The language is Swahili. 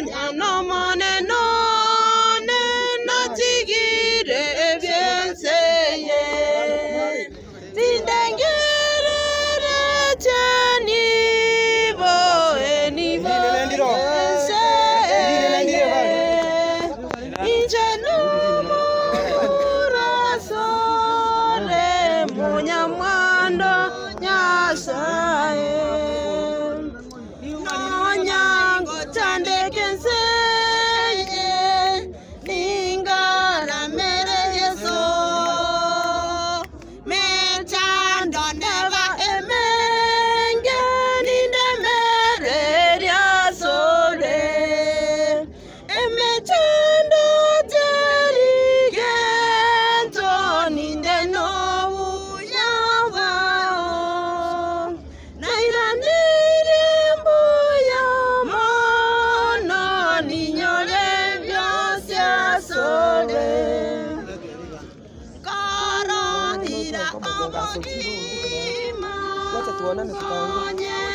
no maneno tigire ebyenseye tindengere chani bo enibo injenu murasole munyamwando nyasaye nonyango tandekense Wacha tuonane tukaongea.